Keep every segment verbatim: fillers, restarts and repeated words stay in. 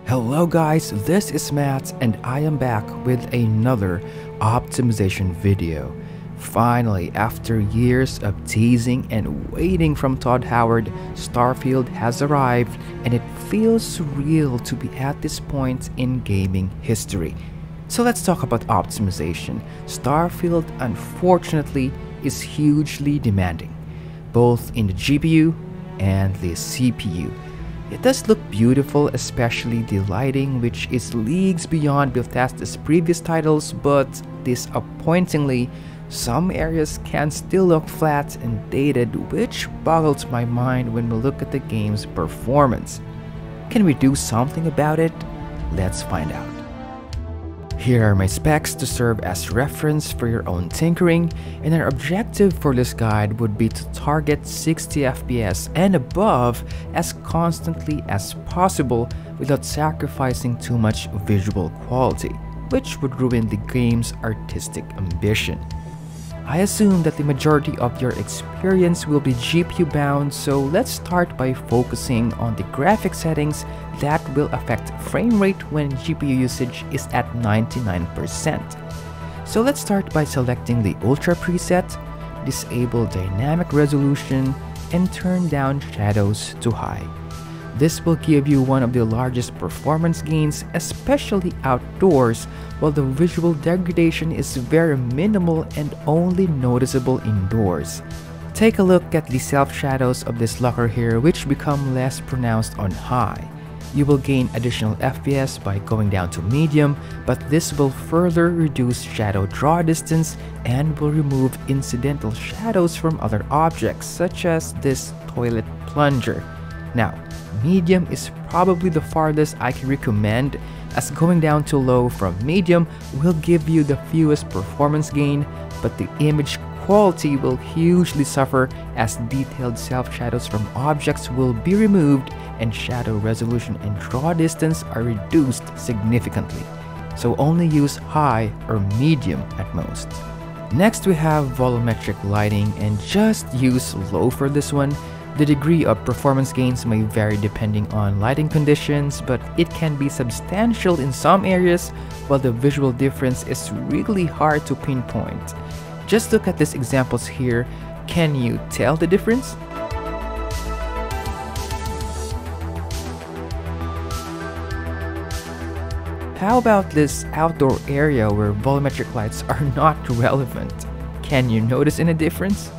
Hello guys, this is Matt and I am back with another optimization video. Finally, after years of teasing and waiting from Todd Howard, Starfield has arrived and it feels surreal to be at this point in gaming history. So let's talk about optimization. Starfield unfortunately is hugely demanding, both in the G P U and the C P U. It does look beautiful, especially the lighting, which is leagues beyond Bethesda's previous titles, but disappointingly, some areas can still look flat and dated, which boggles my mind when we look at the game's performance. Can we do something about it? Let's find out. Here are my specs to serve as reference for your own tinkering, and our objective for this guide would be to target sixty F P S and above as constantly as possible without sacrificing too much visual quality, which would ruin the game's artistic ambition. I assume that the majority of your experience will be G P U bound, so let's start by focusing on the graphic settings that will affect frame rate when G P U usage is at ninety-nine percent. So let's start by selecting the Ultra preset, disable dynamic resolution, and turn down shadows to high. This will give you one of the largest performance gains, especially outdoors, while the visual degradation is very minimal and only noticeable indoors. Take a look at the self-shadows of this locker here, which become less pronounced on high. You will gain additional F P S by going down to medium, but this will further reduce shadow draw distance and will remove incidental shadows from other objects, such as this toilet plunger. Now, medium is probably the farthest I can recommend, as going down to low from medium will give you the fewest performance gain, but the image quality will hugely suffer as detailed self-shadows from objects will be removed and shadow resolution and draw distance are reduced significantly. So only use high or medium at most. Next we have volumetric lighting, and just use low for this one. The degree of performance gains may vary depending on lighting conditions, but it can be substantial in some areas, while the visual difference is really hard to pinpoint. Just look at these examples here. Can you tell the difference? How about this outdoor area where volumetric lights are not relevant? Can you notice any difference?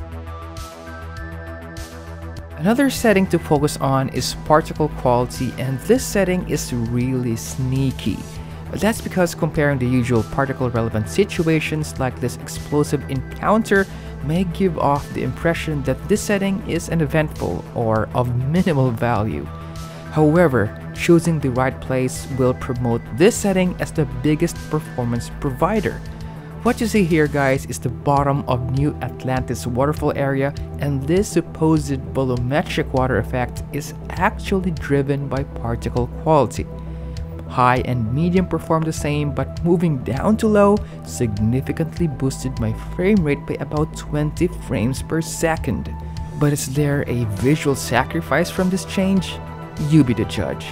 Another setting to focus on is particle quality, and this setting is really sneaky. That's because comparing the usual particle relevant situations like this explosive encounter may give off the impression that this setting is uneventful or of minimal value. However, choosing the right place will promote this setting as the biggest performance provider. What you see here, guys, is the bottom of New Atlantis waterfall area, and this supposed volumetric water effect is actually driven by particle quality. High and medium perform the same, but moving down to low significantly boosted my frame rate by about twenty frames per second. But is there a visual sacrifice from this change? You be the judge.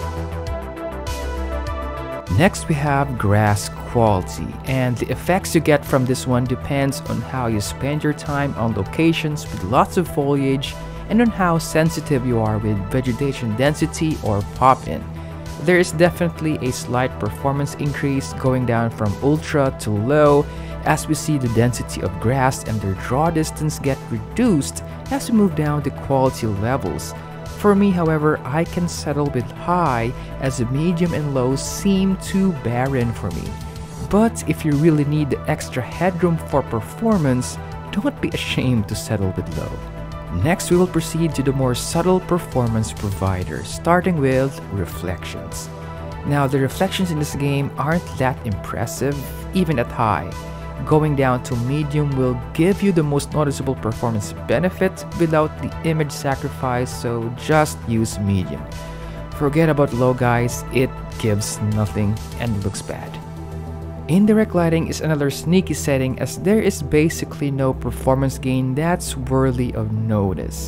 Next we have grass quality, and the effects you get from this one depends on how you spend your time on locations with lots of foliage and on how sensitive you are with vegetation density or pop-in. There is definitely a slight performance increase going down from ultra to low as we see the density of grass and their draw distance get reduced as we move down the quality levels. For me, however, I can settle with high as medium and low seem too barren for me. But if you really need the extra headroom for performance, don't be ashamed to settle with low. Next, we will proceed to the more subtle performance providers, starting with reflections. Now, the reflections in this game aren't that impressive, even at high. Going down to medium will give you the most noticeable performance benefit without the image sacrifice, so just use medium. Forget about low, guys, it gives nothing and looks bad. Indirect lighting is another sneaky setting, as there is basically no performance gain that's worthy of notice.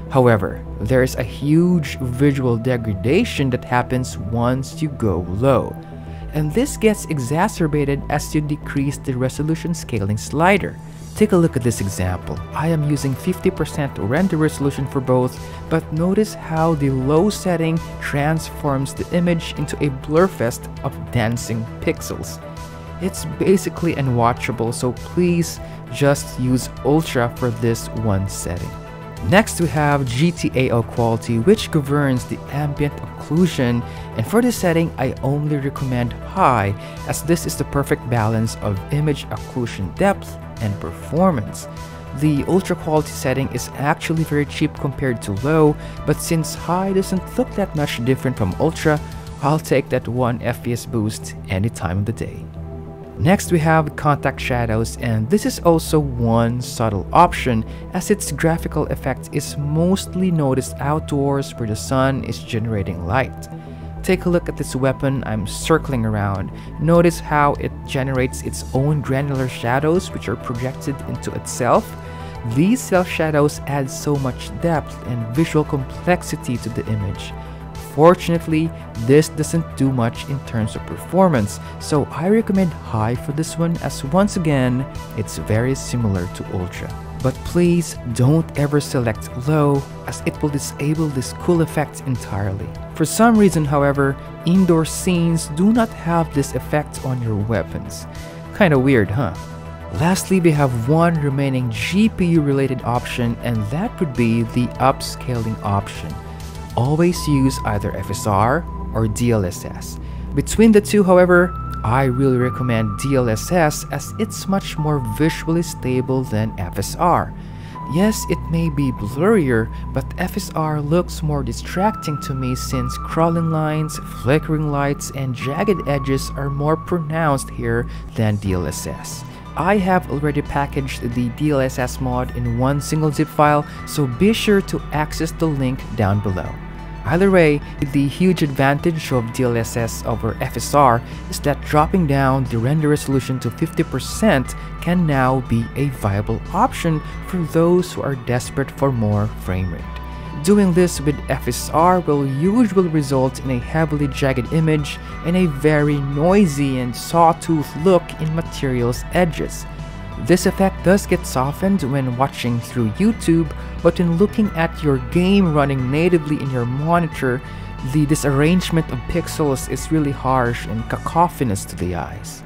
However, there is a huge visual degradation that happens once you go low, and this gets exacerbated as you decrease the resolution scaling slider. Take a look at this example. I am using fifty percent render resolution for both, but notice how the low setting transforms the image into a blurfest of dancing pixels. It's basically unwatchable, so please just use Ultra for this one setting. Next we have G T A O quality, which governs the ambient occlusion, and for this setting I only recommend high, as this is the perfect balance of image occlusion depth and performance. The ultra quality setting is actually very cheap compared to low, but since high doesn't look that much different from ultra, I'll take that one F P S boost any time of the day. Next we have contact shadows, and this is also one subtle option as its graphical effect is mostly noticed outdoors where the sun is generating light. Take a look at this weapon I'm circling around. Notice how it generates its own granular shadows which are projected into itself. These self shadows add so much depth and visual complexity to the image. Fortunately, this doesn't do much in terms of performance, so I recommend high for this one, as once again, it's very similar to ultra. But please don't ever select low, as it will disable this cool effect entirely. For some reason, however, indoor scenes do not have this effect on your weapons. Kinda weird, huh? Lastly, we have one remaining G P U related option, and that would be the upscaling option. Always use either F S R or D L S S. Between the two, however, I really recommend D L S S as it's much more visually stable than F S R. Yes, it may be blurrier, but F S R looks more distracting to me since crawling lines, flickering lights, and jagged edges are more pronounced here than D L S S. I have already packaged the D L S S mod in one single zip file, so be sure to access the link down below. Either way, the huge advantage of D L S S over F S R is that dropping down the render resolution to fifty percent can now be a viable option for those who are desperate for more frame rate. Doing this with F S R will usually result in a heavily jagged image and a very noisy and sawtooth look in material's edges. This effect does get softened when watching through YouTube, but when looking at your game running natively in your monitor, the disarrangement of pixels is really harsh and cacophonous to the eyes.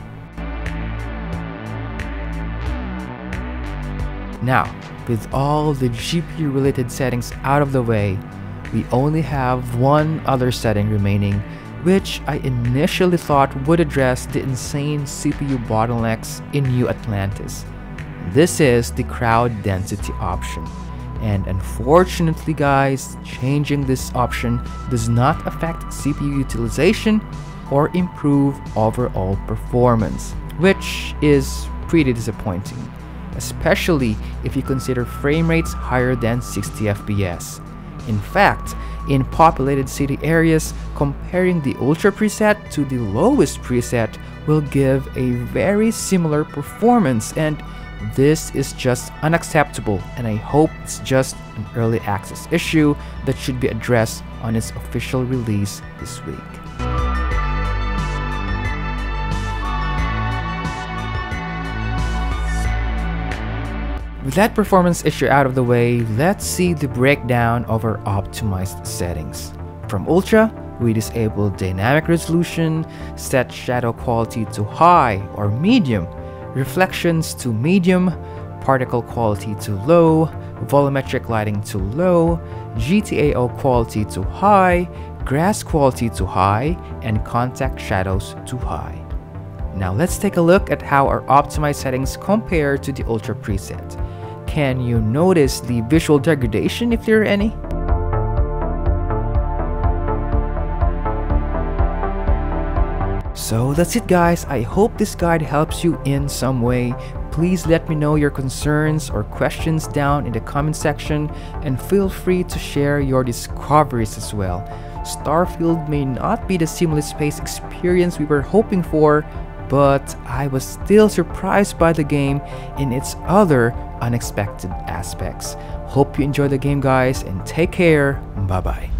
Now, with all the G P U related settings out of the way, we only have one other setting remaining, which I initially thought would address the insane C P U bottlenecks in New Atlantis. This is the crowd density option. And unfortunately guys, changing this option does not affect C P U utilization or improve overall performance, which is pretty disappointing, especially if you consider frame rates higher than sixty F P S. In fact, in populated city areas, comparing the Ultra preset to the lowest preset will give a very similar performance, and this is just unacceptable, and I hope it's just an early access issue that should be addressed on its official release this week. With that performance issue out of the way, let's see the breakdown of our optimized settings. From Ultra, we disable dynamic resolution, set shadow quality to high or medium, reflections to medium, particle quality to low, volumetric lighting to low, G T A O quality to high, grass quality to high, and contact shadows to high. Now let's take a look at how our optimized settings compare to the Ultra preset. Can you notice the visual degradation if there are any? So that's it guys, I hope this guide helps you in some way. Please let me know your concerns or questions down in the comment section, and feel free to share your discoveries as well. Starfield may not be the seamless space experience we were hoping for, but I was still surprised by the game in its other unexpected aspects. Hope you enjoy the game, guys, and take care. Bye bye.